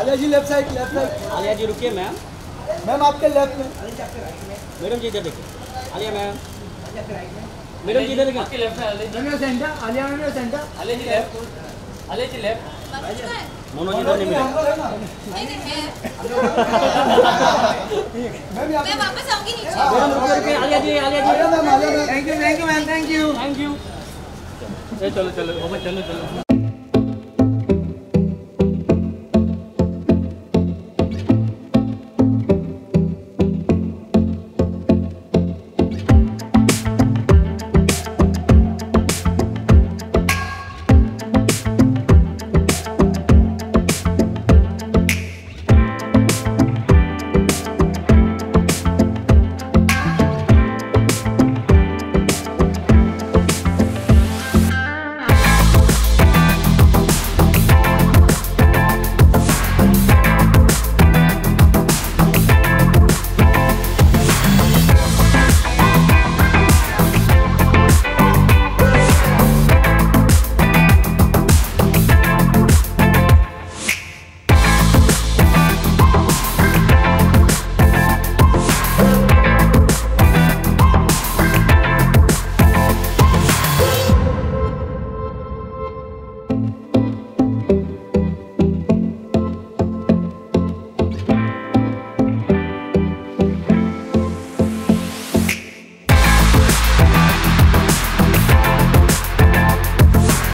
Alia ji left side, left side. Alia ji रुकिए ma'am. Ma'am आपके left में। मैडम जी इधर देखिए। आलिया मैम। मैडम जी इधर देखिए। आपके लेफ्ट में Alia centre, Alia ma'am centre. Alia ji left. Alia ji left. Mono ji नहीं मिला। मैं वापस आऊंगी नीचे। मैडम रुकिए। Alia ji thank you ma'am, thank you. Thank you. चलो चलो चलो।